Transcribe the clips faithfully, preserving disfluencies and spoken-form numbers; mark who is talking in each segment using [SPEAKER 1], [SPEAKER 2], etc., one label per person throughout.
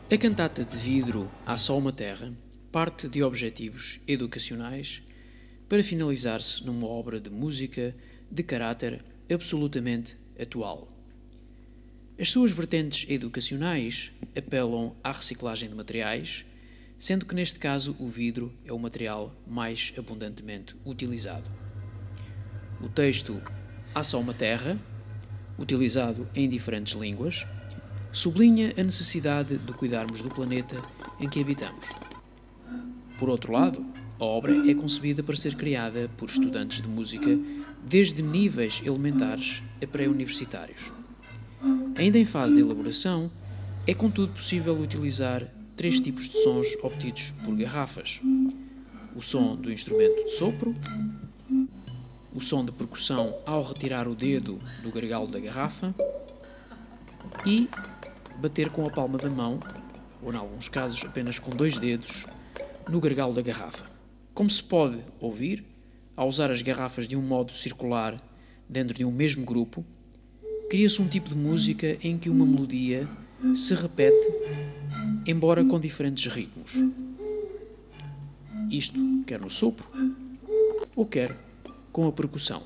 [SPEAKER 1] A cantata de vidro Há Só Uma Terra parte de objetivos educacionais para finalizar-se numa obra de música de caráter absolutamente atual. As suas vertentes educacionais apelam à reciclagem de materiais, sendo que neste caso o vidro é o material mais abundantemente utilizado. O texto Há Só Uma Terra, utilizado em diferentes línguas, sublinha a necessidade de cuidarmos do planeta em que habitamos. Por outro lado, a obra é concebida para ser criada por estudantes de música desde níveis elementares a pré-universitários. Ainda em fase de elaboração, é contudo possível utilizar três tipos de sons obtidos por garrafas: o som do instrumento de sopro, o som de percussão ao retirar o dedo do gargalo da garrafa e bater com a palma da mão, ou em alguns casos apenas com dois dedos, no gargalo da garrafa. Como se pode ouvir, ao usar as garrafas de um modo circular dentro de um mesmo grupo, cria-se um tipo de música em que uma melodia se repete, embora com diferentes ritmos. Isto quer no sopro, ou quer com a percussão.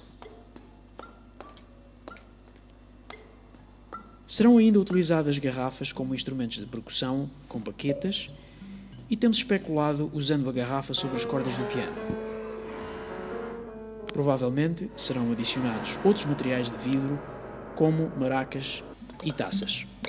[SPEAKER 1] Serão ainda utilizadas garrafas como instrumentos de percussão, com baquetas, e temos especulado usando a garrafa sobre as cordas do piano. Provavelmente serão adicionados outros materiais de vidro, como maracas e taças.